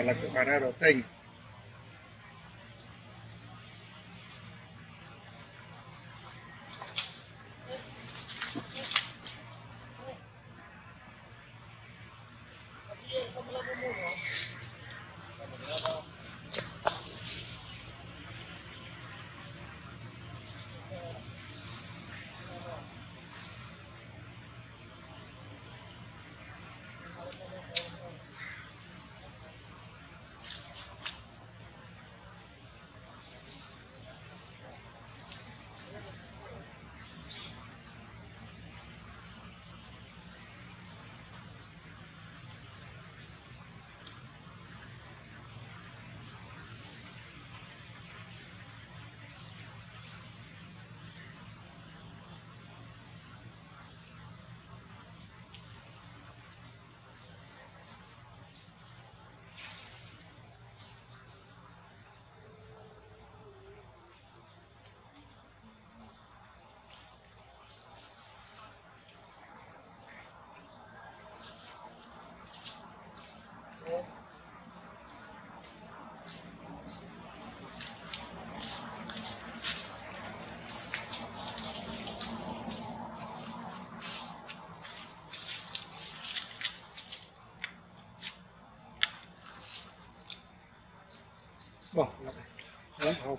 là các bạn đã đầu tình bỏ lắm học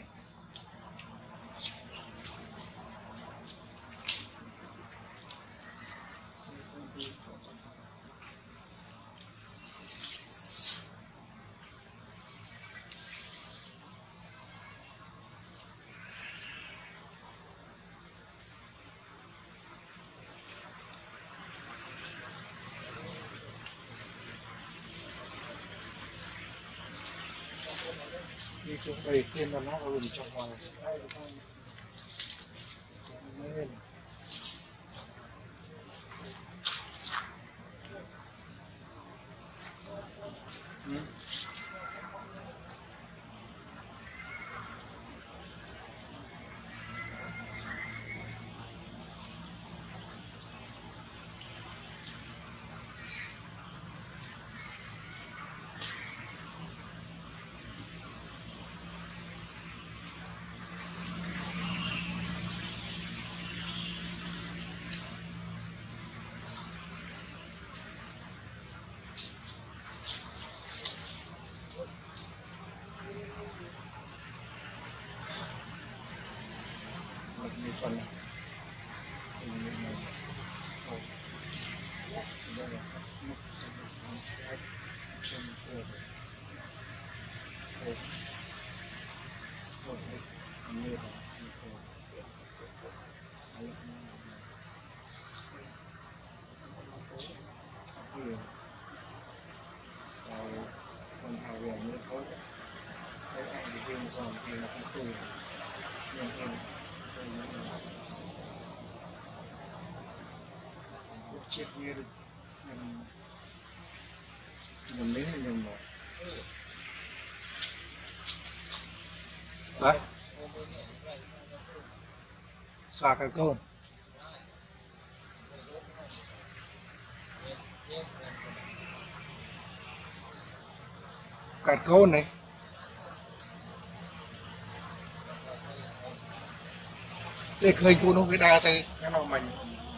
đi xuống đây tiên là nó ở trong ngoài lên phần còn hào về như thôi đấy anh thì thêm dòng thì là không từ nhưng chết như mình mấy mình mà đấy xoa cái côn cắt côn này để khơi côn không cái đa tay cái nào mình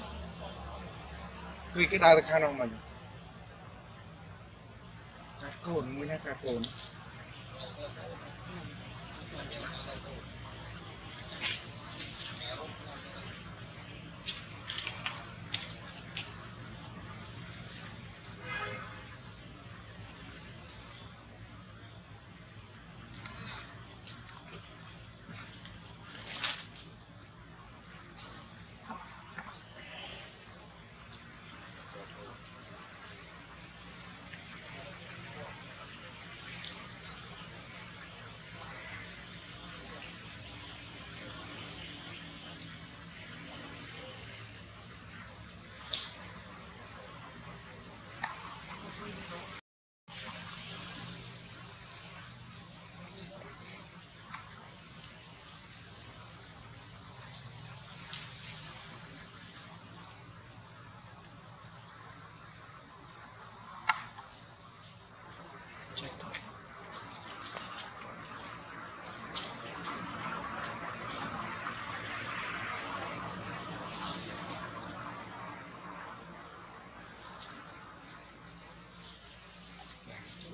cái đa tay cái nào mình cắt côn mới là cắt côn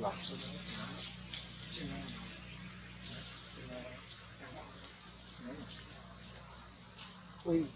lọc ui